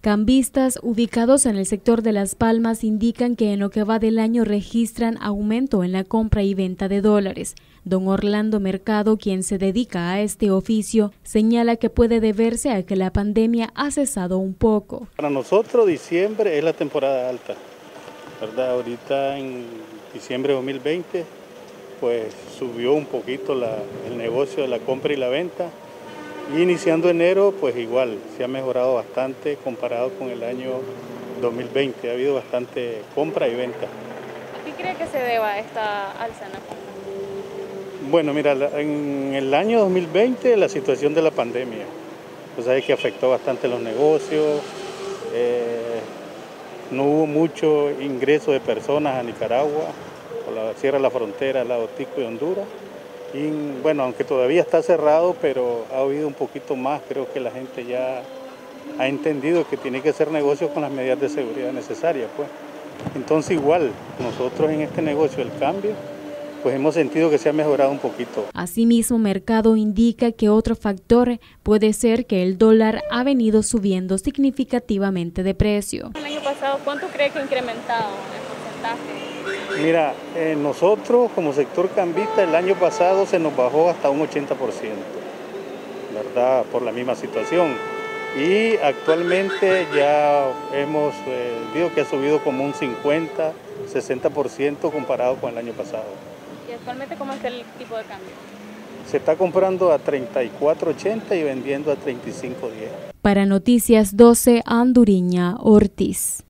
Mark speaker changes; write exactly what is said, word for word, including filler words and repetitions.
Speaker 1: Cambistas ubicados en el sector de Las Palmas indican que en lo que va del año registran aumento en la compra y venta de dólares. Don Orlando Mercado, quien se dedica a este oficio, señala que puede deberse a que la pandemia ha cesado un poco.
Speaker 2: Para nosotros diciembre es la temporada alta, ¿verdad? Ahorita en diciembre de dos mil veinte pues subió un poquito la, el negocio de la compra y la venta. Y iniciando enero, pues igual, se ha mejorado bastante comparado con el año dos mil veinte. Ha habido bastante compra y venta.
Speaker 3: ¿A qué cree que se deba esta alza en la compra?
Speaker 2: Bueno, mira, en el año dos mil veinte la situación de la pandemia, pues sabes que afectó bastante los negocios, eh, no hubo mucho ingreso de personas a Nicaragua, por la cierra la frontera al lado Tico y Honduras. Y bueno, aunque todavía está cerrado, pero ha habido un poquito más, creo que la gente ya ha entendido que tiene que hacer negocio con las medidas de seguridad necesarias, pues. Entonces igual, nosotros en este negocio, el cambio, pues hemos sentido que se ha mejorado un poquito.
Speaker 1: Asimismo, Mercado indica que otro factor puede ser que el dólar ha venido subiendo significativamente de precio.
Speaker 3: El año pasado, ¿cuánto cree que ha incrementado el porcentaje?
Speaker 2: Mira, eh, nosotros como sector cambista el año pasado se nos bajó hasta un ochenta por ciento, ¿verdad? Por la misma situación. Y actualmente ya hemos eh, visto que ha subido como un cincuenta, sesenta por ciento comparado con el año pasado.
Speaker 3: ¿Y actualmente cómo está el tipo de cambio?
Speaker 2: Se está comprando a treinta y cuatro ochenta y vendiendo a treinta y cinco diez.
Speaker 1: Para Noticias doce, Anduriña Ortiz.